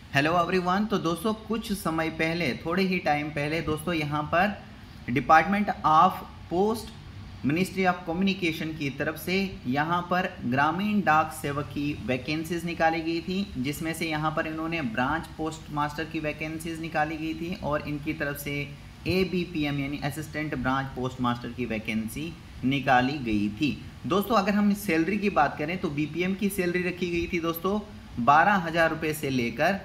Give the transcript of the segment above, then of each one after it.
Hello everyone. तो दोस्तों कुछ समय पहले, थोड़े ही टाइम पहले दोस्तों यहाँ पर department of post ministry of communication की तरफ से यहाँ पर ग्रामीण डाक सेवक की वैकेंसीज निकाली गई थी, जिसमें से यहाँ पर इन्होंने ब्रांच पोस्ट मास्टर की वैकेंसीज निकाली गई थी और इनकी तरफ से ABPM यानी असिस्टेंट ब्रांच पोस्ट मास्टर की वैकेंसी निकाली गई थी। दोस्तों अगर हम सैलरी की बात करें तो BPM की सैलरी रखी गई थी दोस्तों 12,000 रुपये से लेकर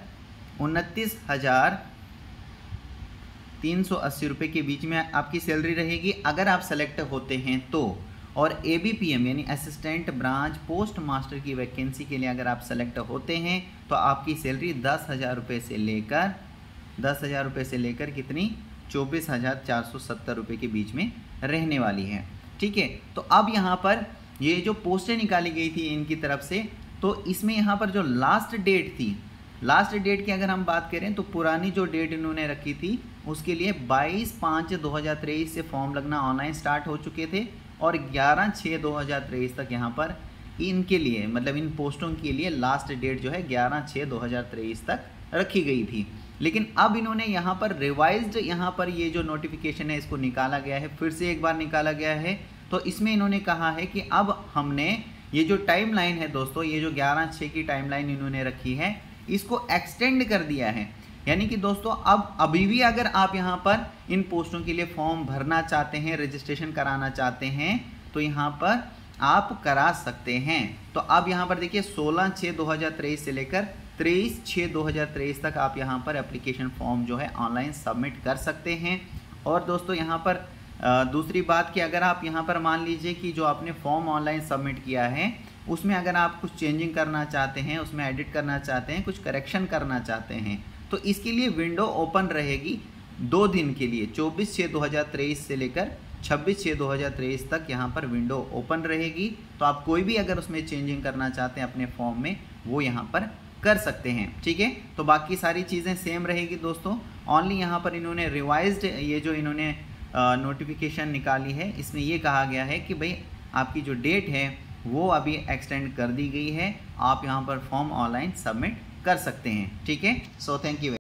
29,380 रुपये के बीच में आपकी सैलरी रहेगी अगर आप सेलेक्ट होते हैं तो। और ABPM यानी असिस्टेंट ब्रांच पोस्ट मास्टर की वैकेंसी के लिए अगर आप सेलेक्ट होते हैं तो आपकी सैलरी 10,000 रुपये से लेकर कितनी 24,470 रुपये के बीच में रहने वाली है। ठीक है, तो अब यहाँ पर ये जो पोस्टें निकाली गई थी इनकी तरफ से, तो इसमें यहाँ पर जो लास्ट डेट थी, लास्ट डेट की अगर हम बात करें तो पुरानी जो डेट इन्होंने रखी थी उसके लिए 22/5/2023 से फॉर्म लगना ऑनलाइन स्टार्ट हो चुके थे और 11/6/2023 तक यहाँ पर इनके लिए मतलब इन पोस्टों के लिए लास्ट डेट जो है 11/6/2023 तक रखी गई थी। लेकिन अब इन्होंने यहाँ पर रिवाइज्ड यहाँ पर ये जो नोटिफिकेशन है इसको निकाला गया है, फिर से एक बार निकाला गया है। तो इसमें इन्होंने कहा है कि अब हमने ये जो टाइमलाइन है दोस्तों, ये जो 11/6 की टाइमलाइन इन्होंने रखी है इसको एक्सटेंड कर दिया है। यानी कि दोस्तों अब अभी भी अगर आप यहाँ पर इन पोस्टों के लिए फॉर्म भरना चाहते हैं, रजिस्ट्रेशन कराना चाहते हैं तो यहाँ पर आप करा सकते हैं। तो अब यहाँ पर देखिए 16/6/2023 से लेकर 23/6/2023 तक आप यहाँ पर एप्लीकेशन फॉर्म जो है ऑनलाइन सबमिट कर सकते हैं। और दोस्तों यहाँ पर दूसरी बात कि अगर आप यहाँ पर मान लीजिए कि जो आपने फॉर्म ऑनलाइन सबमिट किया है उसमें अगर आप कुछ चेंजिंग करना चाहते हैं, उसमें एडिट करना चाहते हैं, कुछ करेक्शन करना चाहते हैं तो इसके लिए विंडो ओपन रहेगी 2 दिन के लिए, 24/6/2023 से लेकर 26/6/2023 तक यहाँ पर विंडो ओपन रहेगी। तो आप कोई भी अगर उसमें चेंजिंग करना चाहते हैं अपने फॉर्म में वो यहाँ पर कर सकते हैं। ठीक है, तो बाकी सारी चीज़ें सेम रहेगी दोस्तों। ओनली यहाँ पर इन्होंने रिवाइज्ड ये जो इन्होंने नोटिफिकेशन निकाली है इसमें ये कहा गया है कि भाई आपकी जो डेट है वो अभी एक्सटेंड कर दी गई है, आप यहाँ पर फॉर्म ऑनलाइन सबमिट कर सकते हैं। ठीक है, सो थैंक यू।